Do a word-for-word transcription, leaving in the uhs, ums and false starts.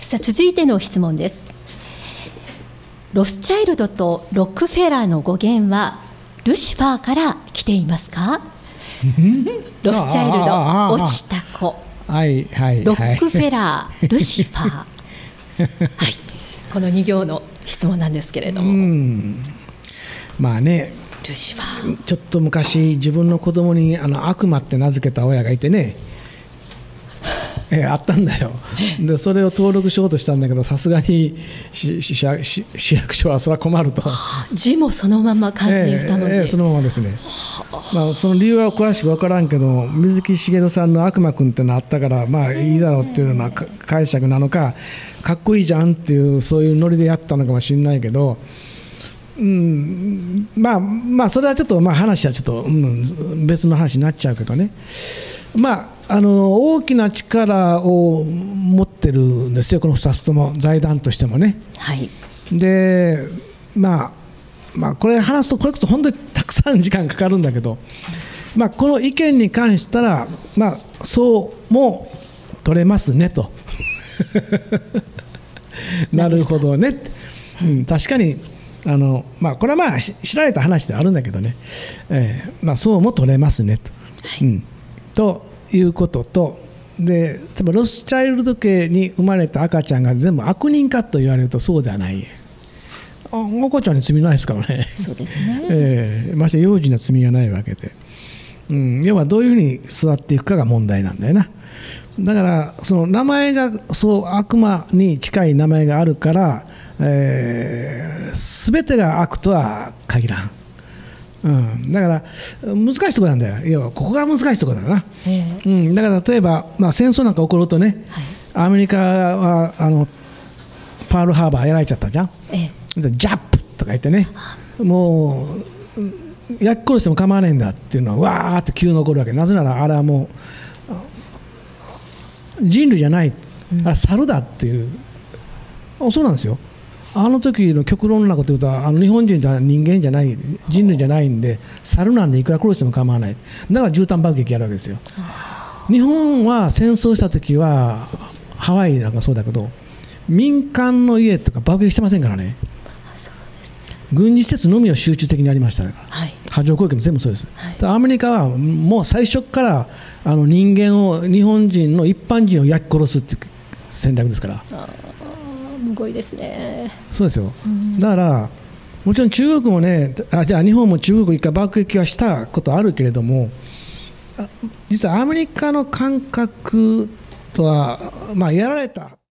さあ続いての質問です。ロスチャイルドとロックフェラーの語源はルシファーから来ていますか？ロスチャイルド、落ちた子、 はいはいはい、 ロックフェラー、ルシファー、はい、このに行の質問なんですけれども、うん、 まあね、 ルシファー、 ちょっと昔自分の子供にあの悪魔って名付けた親がいてね、えあったんだよ。でそれを登録しようとしたんだけど、さすがに市役所はそれは困ると。 字もそのまま漢字にに文字、 えーえー、そのままですね。まあ、その理由は詳しく分からんけど、水木しげるさんの悪魔くんっていうのがあったから、まあいいだろうっていうような解釈なのか、かっこいいじゃんっていうそういうノリでやったのかもしれないけど、うん、まあまあそれはちょっとまあ話はちょっと、うん、別の話になっちゃうけどね。まああの大きな力を持ってるんですよ、このふたつとも、財団としてもね。 はい、で、 まあ、まあこれ話すとこれこそ本当にたくさん時間かかるんだけど、まあ、この意見に関したら、まあ、そうも取れますねとなるほどね、うん、確かにあの、まあ、これはまあ知られた話ではあるんだけどね、えーまあ、そうも取れますねと、はい、うん、ということと、で例えばロスチャイルド家に生まれた赤ちゃんが全部悪人かと言われるとそうではない。赤ちゃんに罪ないですからね。 そうですね、 えー、まして幼児には罪がないわけで、うん、要はどういうふうに育っていくかが問題なんだよな。だからその名前がそう悪魔に近い名前があるから、えー、全てが悪とは限らん。うん、だから難しいところなんだよ。要はここが難しいところだな、うん、だから例えば、まあ、戦争なんか起こるとね、はい、アメリカはあのパールハーバーやられちゃったじゃん、ええ、ジャップとか言ってね、もう焼き殺しても構わないんだっていうのはわーって急に起こるわけ。なぜならあれはもう人類じゃない、あれは猿だっていう、うん、そうなんですよ。あの時の極論なこと言うと、あの日本人じゃ人間じゃない、人類じゃないんで、猿なんでいくら殺しても構わない。だから絨毯爆撃やるわけですよ。日本は戦争した時はハワイなんかそうだけど、民間の家とか爆撃してませんからね。そうですね、軍事施設のみを集中的にやりましたから、はい、波状攻撃も全部そうです、はい、アメリカはもう最初からあの人間を、日本人の一般人を焼き殺すっていう戦略ですから。 すごいですね。 そうですよ、うん、だからもちろん中国もね、あじゃあ日本も中国一回爆撃はしたことあるけれども、実はアメリカの感覚とは、まあ、やられた